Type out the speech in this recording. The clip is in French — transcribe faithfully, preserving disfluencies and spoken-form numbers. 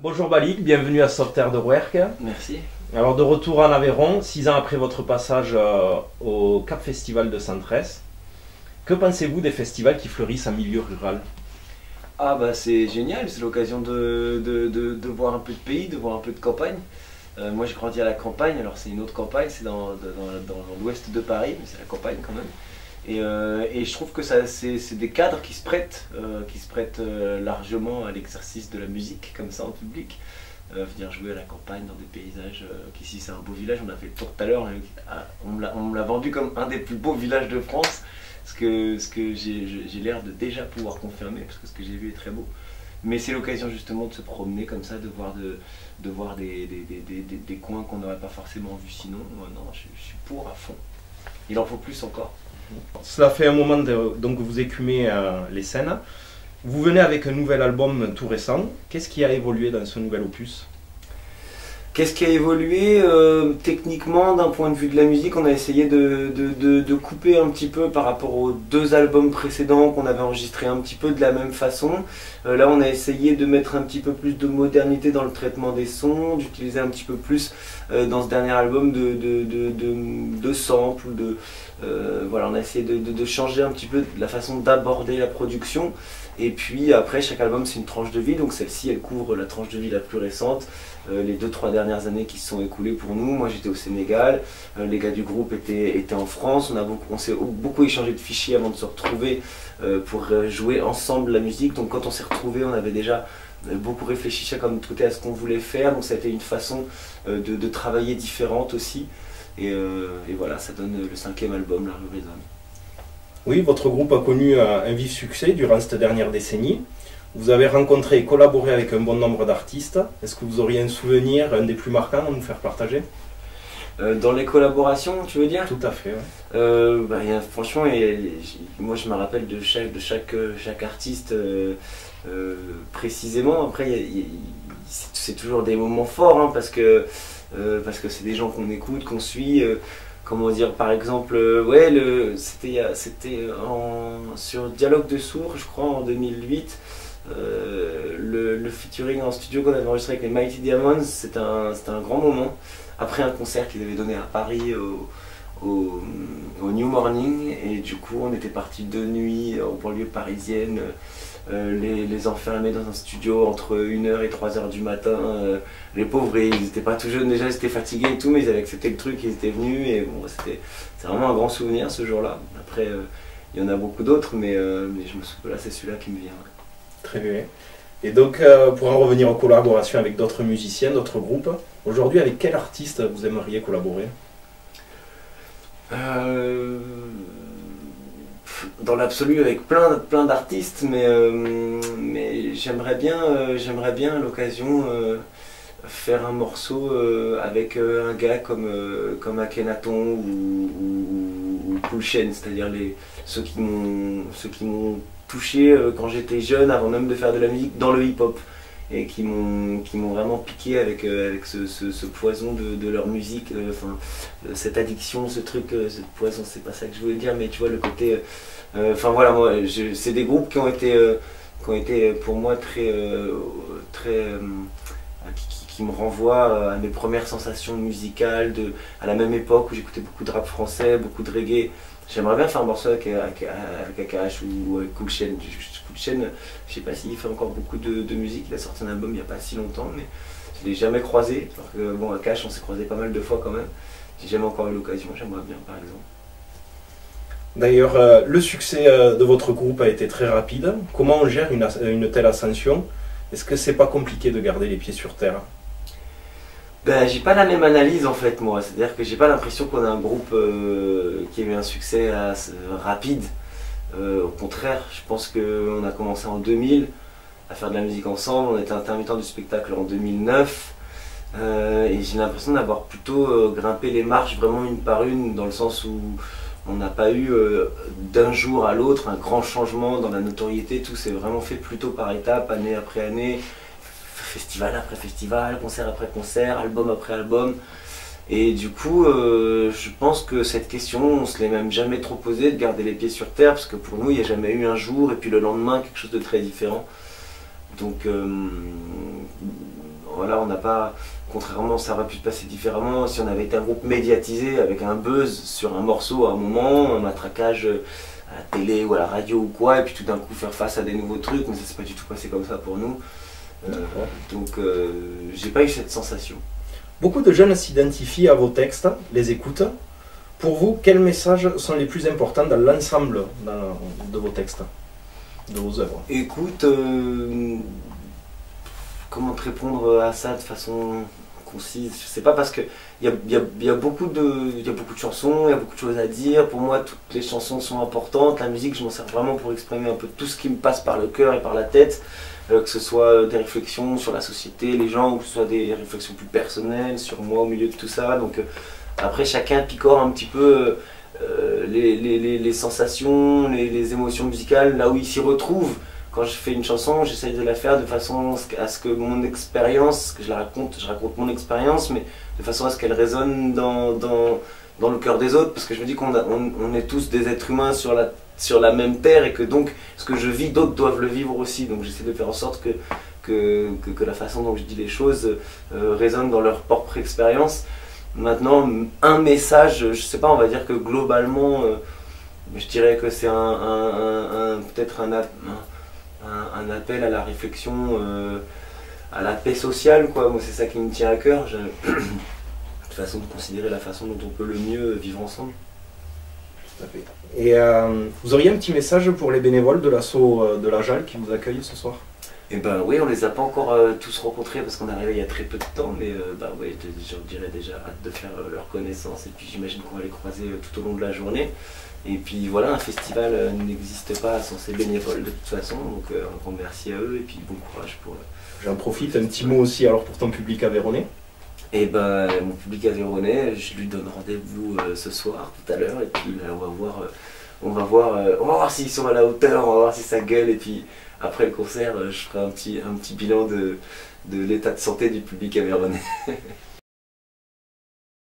Bonjour Balik, bienvenue à Sauveterre de Rouergue. Merci. Alors de retour en Aveyron, six ans après votre passage euh, au Cap Festival de Santresse, que pensez-vous des festivals qui fleurissent en milieu rural? Ah bah c'est génial, c'est l'occasion de, de, de, de voir un peu de pays, de voir un peu de campagne. Euh, moi j'ai grandi à la campagne, alors c'est une autre campagne, c'est dans, dans, dans l'ouest de Paris, mais c'est la campagne quand même. Et, euh, et je trouve que c'est des cadres qui se prêtent, euh, qui se prêtent euh, largement à l'exercice de la musique, comme ça en public. Euh, venir jouer à la campagne dans des paysages, euh, qu'ici c'est un beau village, on a fait le tour tout à l'heure, on me l'a vendu comme un des plus beaux villages de France, ce que, ce que j'ai l'air de déjà pouvoir confirmer, parce que ce que j'ai vu est très beau. Mais c'est l'occasion justement de se promener comme ça, de voir, de, de voir des, des, des, des, des coins qu'on n'aurait pas forcément vus sinon. Euh, non, je, je suis pour à fond. Il en faut plus encore. Cela fait un moment de, donc vous écumez euh, les scènes. Vous venez avec un nouvel album tout récent. Qu'est-ce qui a évolué dans ce nouvel opus? Qu'est-ce qui a évolué euh, techniquement d'un point de vue de la musique? On a essayé de, de, de, de couper un petit peu par rapport aux deux albums précédents qu'on avait enregistrés un petit peu de la même façon. Euh, là on a essayé de mettre un petit peu plus de modernité dans le traitement des sons, d'utiliser un petit peu plus euh, dans ce dernier album de, de, de, de, de samples, de, euh, voilà, on a essayé de, de, de changer un petit peu la façon d'aborder la production. Et puis après chaque album c'est une tranche de vie, donc celle-ci elle couvre la tranche de vie la plus récente, euh, les deux trois dernières années qui se sont écoulées pour nous. Moi j'étais au Sénégal, euh, les gars du groupe étaient, étaient en France, on, a beaucoup, on s'est beaucoup échangé de fichiers avant de se retrouver euh, pour jouer ensemble la musique. Donc quand on s'est retrouvés on avait déjà beaucoup réfléchi chacun de notre côté à ce qu'on voulait faire, donc ça a été une façon euh, de, de travailler différente aussi. Et, euh, et voilà, ça donne le cinquième album, La Rue Raisonne. Oui, votre groupe a connu un vif succès durant cette dernière décennie. Vous avez rencontré et collaboré avec un bon nombre d'artistes. Est-ce que vous auriez un souvenir, un des plus marquants à nous faire partager? euh, Dans les collaborations, tu veux dire? Tout à fait, ouais. euh, bah, y a, franchement, y a, moi je me rappelle de chaque, de chaque, chaque artiste euh, euh, précisément. Après, c'est toujours des moments forts, hein, parce que euh, parce que c'est des gens qu'on écoute, qu'on suit. Euh, Comment dire, par exemple, euh, ouais, c'était sur Dialogue de Sourds, je crois, en deux mille huit, euh, le, le featuring en studio qu'on avait enregistré avec les Mighty Diamonds, c'était un, un grand moment. Après un concert qu'ils avaient donné à Paris au, au, au New Morning, et du coup on était partis de nuit en banlieue parisienne, euh, les, les enfermer dans un studio entre une heure et trois heures du matin. Euh, les pauvres, ils n'étaient pas tout jeunes déjà, ils étaient fatigués et tout, mais ils avaient accepté le truc, ils étaient venus, et bon, c'était vraiment un grand souvenir ce jour-là. Après, euh, il y en a beaucoup d'autres, mais, euh, mais je me souviens, là c'est celui-là qui me vient. Très bien. Et donc, euh, pour en revenir en collaboration avec d'autres musiciens, d'autres groupes, aujourd'hui, avec quel artiste vous aimeriez collaborer? euh... Dans l'absolu avec plein, plein d'artistes, mais, euh, mais j'aimerais bien, euh, j'aimerais bien à l'occasion euh, faire un morceau euh, avec euh, un gars comme, euh, comme Akhenaton ou, ou, ou Cool Chain, c'est-à-dire ceux qui m'ont touché euh, quand j'étais jeune, avant même de faire de la musique, dans le hip-hop, et qui m'ont qui m'ont vraiment piqué avec, euh, avec ce, ce, ce poison de, de leur musique, euh, enfin, euh, cette addiction, ce truc, euh, ce poison, c'est pas ça que je voulais dire, mais tu vois le côté... Euh, enfin voilà, moi, c'est des groupes qui ont été, euh, qui ont été pour moi très... Euh, très euh, qui, qui, qui me renvoient à mes premières sensations musicales, de, à la même époque où j'écoutais beaucoup de rap français, beaucoup de reggae. J'aimerais bien faire un morceau avec, avec, avec A K H ou avec Cool Chain. Cool Chain, je sais pas s'il fait encore beaucoup de, de musique, il a sorti un album il n'y a pas si longtemps, mais je l'ai jamais croisé. Alors que bon, A K H on s'est croisé pas mal de fois quand même. J'ai jamais encore eu l'occasion, j'aimerais bien par exemple. D'ailleurs, euh, le succès euh, de votre groupe a été très rapide. Comment on gère une, une telle ascension? Est-ce que c'est pas compliqué de garder les pieds sur terre? Ben, j'ai pas la même analyse en fait moi, c'est-à-dire que j'ai pas l'impression qu'on a un groupe euh, qui a eu un succès assez rapide. Euh, au contraire, je pense qu'on a commencé en deux mille à faire de la musique ensemble, on était intermittent du spectacle en deux mille neuf, euh, et j'ai l'impression d'avoir plutôt euh, grimpé les marches vraiment une par une, dans le sens où on n'a pas eu euh, d'un jour à l'autre un grand changement dans la notoriété, tout s'est vraiment fait plutôt par étapes, année après année. Festival après festival, concert après concert, album après album. Et du coup, euh, je pense que cette question, on se l'est même jamais trop posée, de garder les pieds sur terre, parce que pour nous, il n'y a jamais eu un jour et puis le lendemain quelque chose de très différent. Donc, euh, voilà, on n'a pas, contrairement, ça aurait pu se passer différemment si on avait été un groupe médiatisé avec un buzz sur un morceau à un moment, un matraquage à la télé ou à la radio ou quoi, et puis tout d'un coup faire face à des nouveaux trucs, mais ça s'est pas du tout passé comme ça pour nous. Euh, donc euh, j'ai pas eu cette sensation. Beaucoup de jeunes s'identifient à vos textes, les écoutent. Pour vous, quels messages sont les plus importants dans l'ensemble de vos textes, de vos œuvres? Écoute, euh, comment te répondre à ça de façon concise? Je sais pas, parce que il y a, y a, y a beaucoup de, y a beaucoup de chansons, il y a beaucoup de choses à dire. Pour moi, toutes les chansons sont importantes. La musique, je m'en sers vraiment pour exprimer un peu tout ce qui me passe par le cœur et par la tête. Euh, que ce soit des réflexions sur la société, les gens, ou que ce soit des réflexions plus personnelles sur moi au milieu de tout ça. Donc euh, après, chacun picore un petit peu euh, les, les, les, les sensations, les, les émotions musicales, là où il s'y retrouve. Quand je fais une chanson, j'essaye de la faire de façon à ce que mon expérience, que je la raconte, je raconte mon expérience, mais de façon à ce qu'elle résonne dans, dans, dans le cœur des autres, parce que je me dis qu'on on, on est tous des êtres humains sur la, sur la même terre, et que donc ce que je vis, d'autres doivent le vivre aussi. Donc j'essaie de faire en sorte que, que, que, que la façon dont je dis les choses euh, résonne dans leur propre expérience. Maintenant, un message, je sais pas, on va dire que globalement, euh, je dirais que c'est un, un, un, un peut-être un, un, un appel à la réflexion, euh, à la paix sociale, quoi. Moi, c'est ça qui me tient à cœur. Je... de façon de considérer la façon dont on peut le mieux vivre ensemble. Tout à fait. Et euh, vous auriez un petit message pour les bénévoles de l'assaut de la Jalle qui vous accueillent ce soir? Eh ben oui, on les a pas encore euh, tous rencontrés parce qu'on est arrivé il y a très peu de temps, mais euh, bah ouais, je dirais déjà hâte de faire euh, leur connaissance, et puis j'imagine qu'on va les croiser euh, tout au long de la journée. Et puis voilà, un festival euh, n'existe pas sans ses bénévoles de toute façon, donc euh, un grand merci à eux et puis bon courage pour eux. J'en profite, un petit mot aussi alors pour ton public aveyronnais. Et ben mon public aveyronnais, je lui donne rendez-vous euh, ce soir, tout à l'heure, et puis là, on va voir, euh, on va voir, euh, on va voir s'ils sont à la hauteur, on va voir si ça gueule, et puis après le concert, je ferai un petit, un petit bilan de, de l'état de santé du public aveyronnais.